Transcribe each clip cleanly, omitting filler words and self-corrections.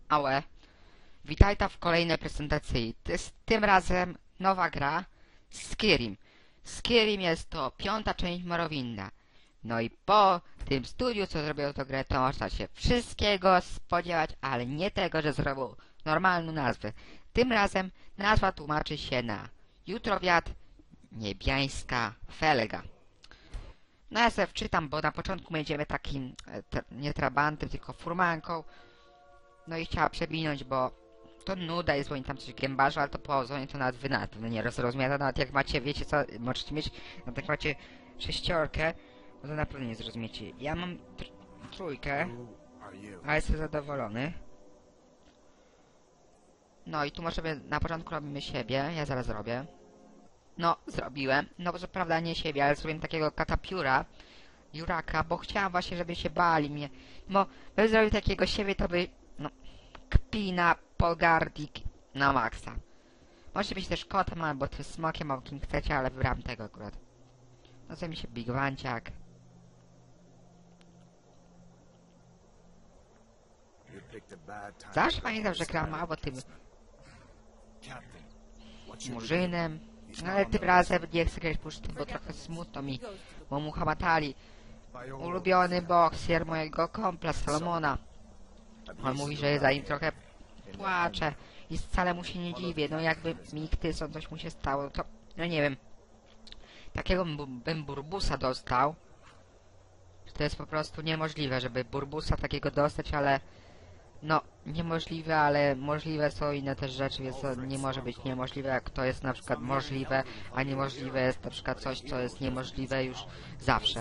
Ałe, witajta w kolejnej prezentacji. Tym razem nowa gra Skyrim. Skyrim jest to 5. część Morrowinda. No i po tym studiu, co zrobiło tę grę, to można się wszystkiego spodziewać, ale nie tego, że zrobił normalną nazwę. Tym razem nazwa tłumaczy się na Jutrowiat Niebiańska Felga. No ja sobie wczytam, bo na początku będziemy takim, nie trabantem, tylko furmanką. No i chciała przewinąć, bo to nuda jest, bo oni tam coś gębarzą, ale to po zonie to nawet wy nie rozumie. Nawet jak macie, wiecie co, możecie mieć, nawet jak macie 6, no to naprawdę nie zrozumiecie. Ja mam trójkę, ale jestem zadowolony. No i tu możemy, na początku robimy siebie, ja zaraz zrobię. No, zrobiłem, no bo co prawda nie siebie, ale zrobiłem takiego katapióra, Juraka, bo chciałam właśnie, żeby się bali mnie. Bo bym zrobił takiego siebie, to by, no, kpina, polgardik na maksa. Możecie być też kotem albo tym smokiem, albo kim chcecie, ale wybrałem tego akurat. Nazywa mi się Big Wanciak. Zawsze pamiętam, że grałem albo tym murzynem, ale tym razem nie chcę grać puszty, bo trochę smutno mi, bo Muhammad Ali, ulubiony boksier mojego kompla Salomona. On mówi, że za nim trochę płacze i wcale mu się nie dziwię. No jakby mi Tyson coś mu się stało, to no nie wiem. Takiego bym burbusa dostał. To jest po prostu niemożliwe, żeby burbusa takiego dostać, ale no niemożliwe, ale możliwe są inne też rzeczy, więc to nie może być niemożliwe, jak to jest na przykład możliwe, a niemożliwe jest na przykład coś, co jest niemożliwe już zawsze.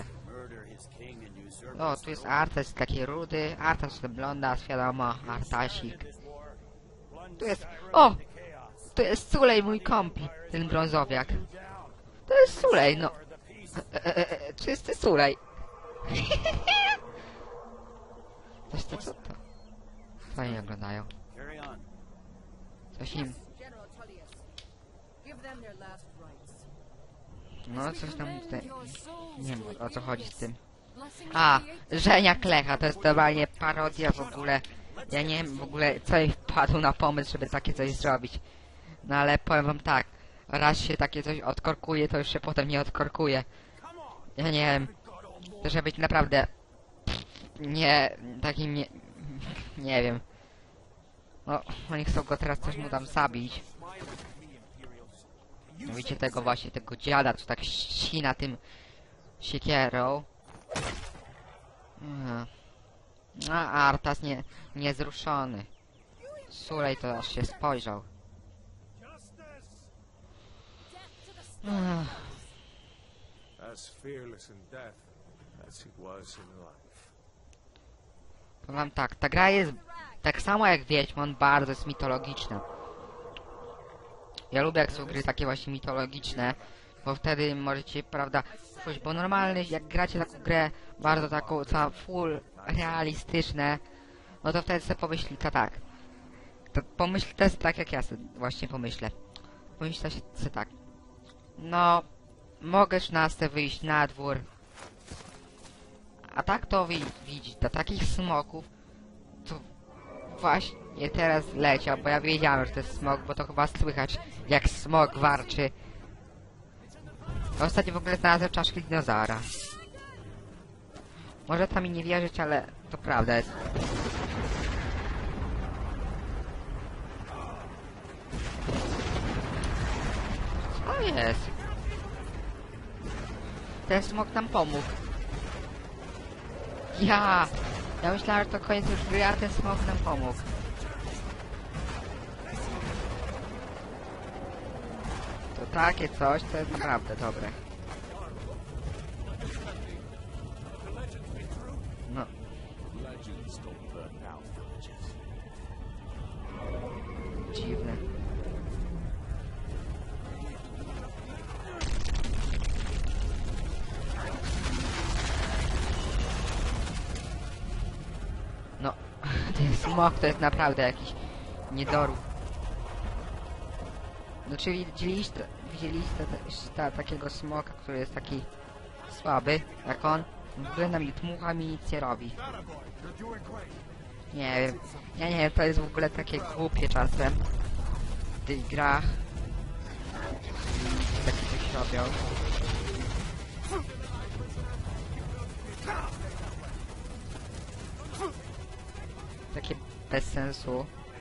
O, tu jest Artas, taki rudy, Artas to blonda, wiadomo, Artasik. Tu jest, o! To jest Sulej, mój kompl, ten brązowiak. To jest Sulej, no. Czysty Sulej. Coś to, co to? Fajnie oglądają. Coś im... No, coś tam tutaj... Nie wiem, o co chodzi z tym. A, Żenia Klecha, to jest totalnie parodia w ogóle. Ja nie wiem w ogóle, co jej wpadł na pomysł, żeby takie coś zrobić. No ale powiem wam tak, raz się takie coś odkorkuje, to już się potem nie odkorkuje. Ja nie wiem, to żeby być naprawdę... Nie, takim nie... Nie wiem. No, oni chcą go teraz coś mu tam zabić. Widzicie tego właśnie, tego dziada, co tak ścina tym siekierą. A Artas niezruszony. Sulej to aż się spojrzał. Powiem tak, ta gra jest tak samo jak Wiedźmin, bardzo jest mitologiczna. Ja lubię jak są gry takie właśnie mitologiczne, bo wtedy możecie, prawda, coś, bo normalny, jak gracie taką grę, bardzo taką, cała full realistyczne, no to wtedy sobie pomyśli, to tak. To pomyślcie tak, jak ja sobie właśnie pomyślę. Pomyślcie sobie tak. No, mogę na sobie wyjść na dwór. A tak to widzieć, do takich smoków, to właśnie teraz leciał, bo ja wiedziałem, że to jest smok, bo to chyba słychać, jak smok warczy. Ostatnio w ogóle znalazłem czaszkę dinozaura. Może tam mi nie wierzyć, ale to prawda jest. Co jest? Ten smok nam pomógł. Ja myślałem, że to koniec już gry, a ten smok nam pomógł. To takie coś, to jest naprawdę dobre. No. Dziwne. No, ten smok to jest naprawdę jakiś niedorób. Znaczy widzieliście takiego smoka, który jest taki słaby, jak on? W ogóle nam dmucha mi nic nie robi. Nie wiem. Ja nie wiem, to jest w ogóle takie głupie czasem. W tych grach. Takie coś robią. Takie bez sensu.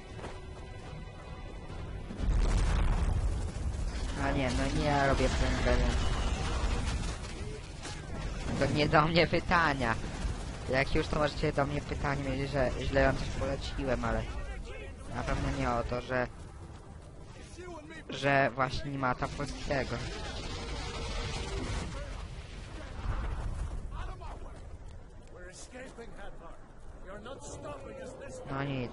A nie, no nie ja robię prędzej. To nie do mnie pytania. Jak już to możecie do mnie pytanie mieć, że źle wam coś poleciłem, ale na pewno nie o to, że właśnie nie ma tam polskiego. No nic.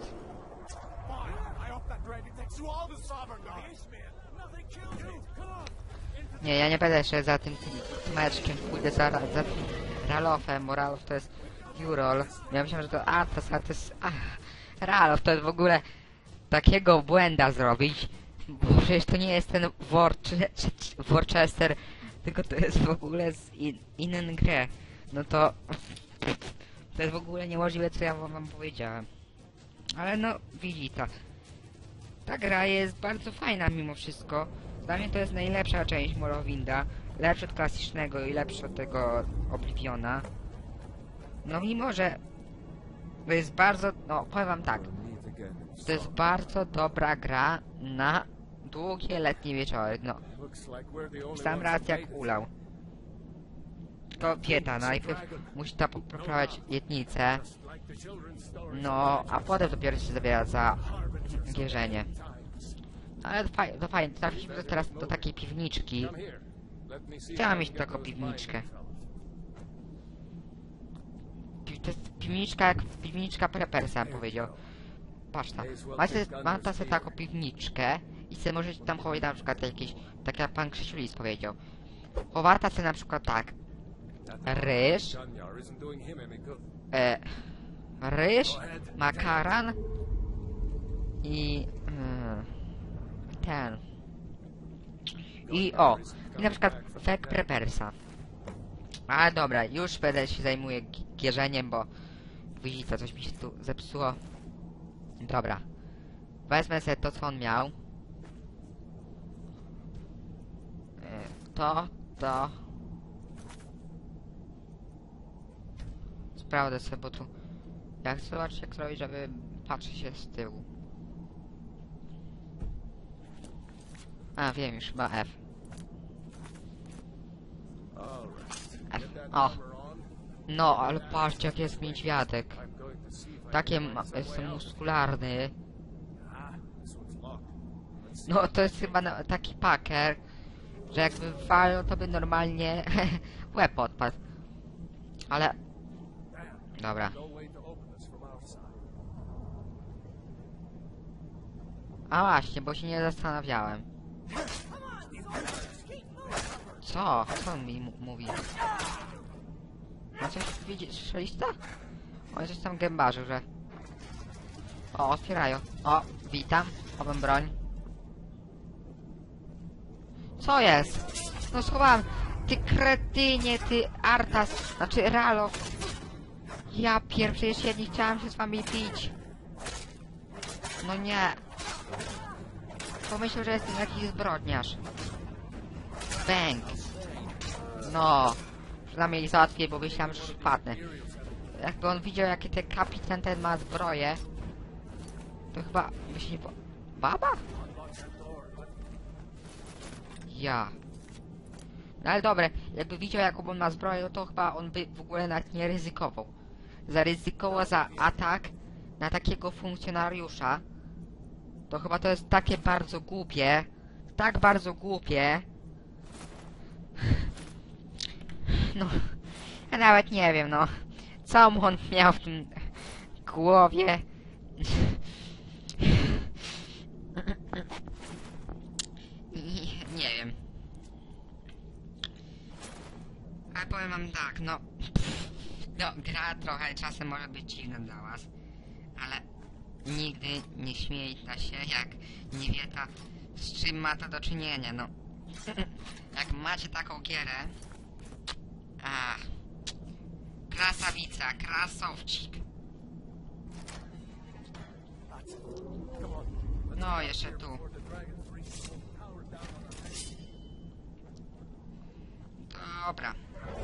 Nie, ja nie będę jeszcze za tym meczkiem, pójdę za tym Ralofem, bo Ralof to jest Jurol. Ja myślałem, że to Artas, ale to jest... Ralof to jest w ogóle takiego błęda zrobić, bo przecież to nie jest ten Worcester, tylko to jest w ogóle z innej gry. No to... To jest w ogóle niemożliwe, co ja wam powiedziałem. Ale no, widzicie. Ta gra jest bardzo fajna mimo wszystko. Dla mnie to jest najlepsza część Morrowinda. Lepsza od klasycznego i lepsza od tego Obliviona. No mimo, że to jest bardzo... No, powiem wam tak. To jest bardzo dobra gra na długie letnie wieczory. No. Sam raz jak ulał. Tylko dieta, najpierw musi ta poprawiać jednicę. No, a potem dopiero się zabiera za gierzenie. Ale to fajnie, trafiliśmy teraz do takiej piwniczki. Chciałem mieć taką piwniczkę. To jest piwniczka jak piwniczka Preppersa, powiedział. Patrz tam. Mam tam sobie taką piwniczkę i sobie możecie tam chować na przykład jakieś... Tak jak pan Krzysiulis powiedział. Chowata sobie na przykład tak. Ryż. Ryż, makaran i ten. I o. I na przykład fek Preppersa. Ale dobra, już będę się zajmuję gierzeniem, bo widzicie, coś mi się tu zepsuło. Dobra. Wezmę sobie to, co on miał. To. Sprawdzę sobie, bo tu... Ja chcę zobaczyć, jak zrobić, żeby patrzeć się z tyłu. A, wiem już, chyba F. F. O! No, ale patrzcie, jak jest niedźwiadek. Takie jestem muskularny. No, to jest chyba taki paker, że jakby walał, to by normalnie łeb odpadł. Ale... Dobra. A właśnie, bo się nie zastanawiałem. Co? Co on mi mówi? No coś widzisz, strzelista? On coś tam gębarzył, że... O, otwierają. O, witam. Obym broń. Co jest? No schowałem. Ty kretynie, ty Artas. Znaczy Ralof. Ja przecież ja nie chciałem się z wami bić. No nie. Pomyślał, że jestem jakiś zbrodniarz. Bęk. No. Przynajmniej załatwię, bo myślałem, że wpadnę. Jakby on widział, jaki ten kapitan ten ma zbroję, to chyba by się nie po... Baba? Ja. No ale dobre, jakby widział, jaką on ma zbroję, to chyba on by w ogóle nawet nie ryzykował. Zaryzykował za atak na takiego funkcjonariusza. To chyba to jest takie bardzo głupie. Tak bardzo głupie. No, ja nawet nie wiem, no. Co on miał w tym głowie? Nie wiem. Ale powiem wam tak, no... No, gra trochę czasem może być dziwna dla was, ale nigdy nie śmiejcie się, jak nie wie ta, z czym ma to do czynienia, no. Jak macie taką gierę... Krasawica, krasowcik. No, jeszcze tu. Dobra.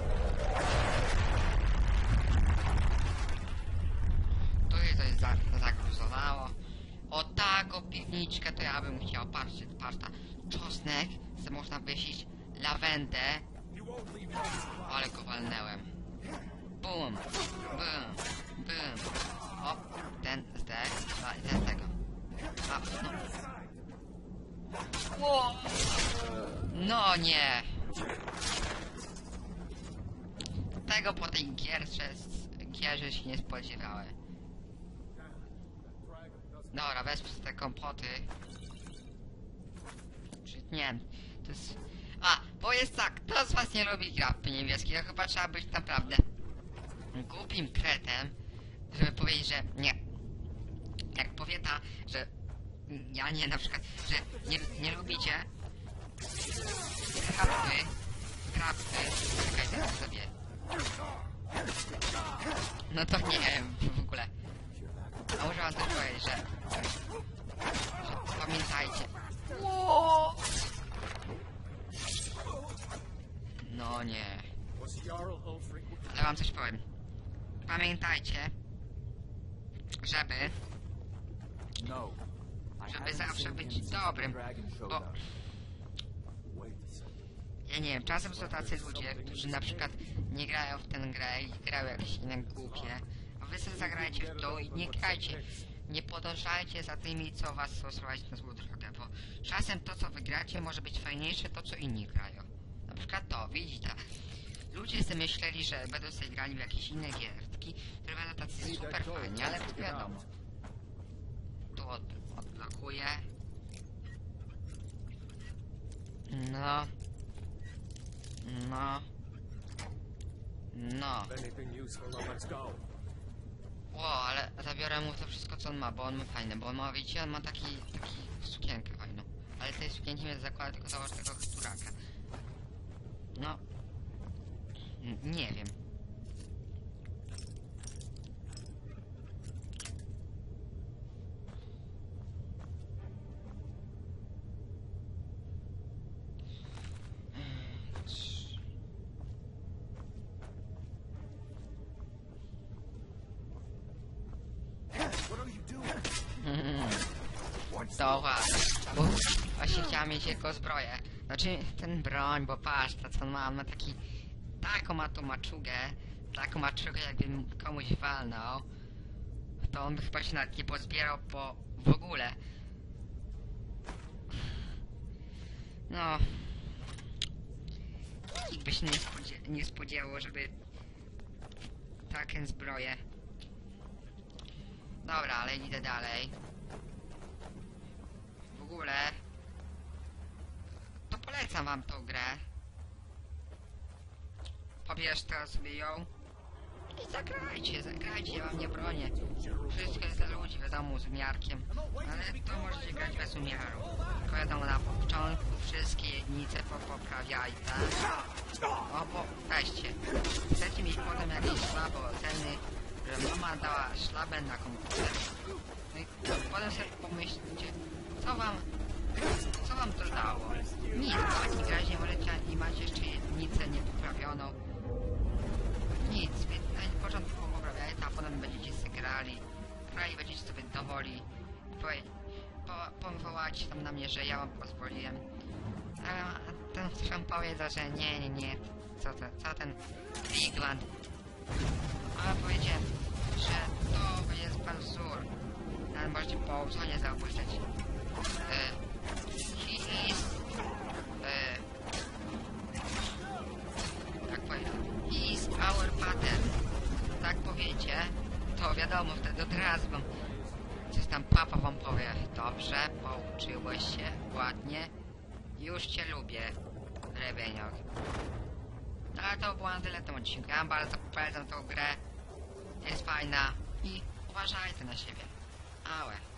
Tutaj to jest zagruzowało. O taką piwniczkę to ja bym chciał. Patrzcie, patrzcie. Czosnek, co można wysić. Lawendę. Ale go walnęłem. Bum, bum, bum. O, ten zdech, i ten tego. A, no. Ło! No nie. Tego po tej gierze się nie spodziewałem. Dobra, wezmę te kompoty. Czy nie, to jest... A, bo jest tak, kto z was nie lubi grapy niebieskiej? To chyba trzeba być naprawdę głupim kretem, żeby powiedzieć, że nie. Jak powie ta, że ja nie, na przykład, że nie lubicie grapy, czekaj, teraz sobie. No to nie wiem w ogóle. A muszę wam też powiedzieć, że pamiętajcie. No nie. Ale wam coś powiem. Pamiętajcie, żeby zawsze być dobrym, bo ja nie wiem, czasem są tacy ludzie, którzy na przykład nie grają w tę grę i grają jakieś inne głupie, a wy sobie zagrajcie w to i nie grajcie. Nie podążajcie za tymi, co was chcą sprowadzić na złą drogę, bo czasem to, co wygracie, może być fajniejsze to, co inni grają. Na przykład to, widzicie, ludzie sobie myśleli, że będą sobie grali w jakieś inne gierki, które będą tacy super fajni, ale to wiadomo. Tu odblokuję. No. No. No. Ło, ale zabiorę mu to wszystko, co on ma, bo on ma fajne, bo on ma, widzicie, on ma taki sukienkę fajną. Ale tej sukienki nie zakłada, tylko zobacz tego chturaka. No. Nie wiem. To właśnie chciałem mieć jego zbroję. Znaczy ten broń, bo patrz, to co on ma taki... Taką ma tą maczugę jakbym komuś walnął. To on by chyba się nawet nie pozbierał w ogóle. No... Nikt by się nie spodziewał, żeby... Taką zbroję. Dobra, ale idę dalej. W ogóle to polecam wam tą grę. Pobierzcie sobie ją i zagrajcie, ja wam nie bronię. Wszystko jest dla ludzi, wiadomo, z umiarkiem, ale to możecie grać bez umiaru. Tylko wiadomo, na początku wszystkie jednice poprawiajcie. O, weźcie. Chcecie mieć potem jakieś słabe oceny, że mama dała szlabę na komputer. No i potem sobie pomyślcie, co wam to dało? Nic, w takim razie możecie i macie jeszcze jednicę niepoprawioną. Nic, więc na początku poprawiajcie, a potem będziecie sobie grali będziecie sobie dowoli. Powołacie tam na mnie, że ja wam pozwoliłem. A ten wam powiedział, że nie, co ten Wigland. Ale powiedziałem, że to jest pan Zur. Ale możecie po nie zauważyć. Tak powiem, he is our pattern. Tak powiecie, to wiadomo, wtedy od razu wam coś tam papa wam powie. Dobrze, pouczyłeś się, ładnie. Już cię lubię, Rebeniok. No ale to było na tyle w tym odcinku. Ja wam bardzo polecam tą grę. Jest fajna i uważajcie na siebie. Ałe.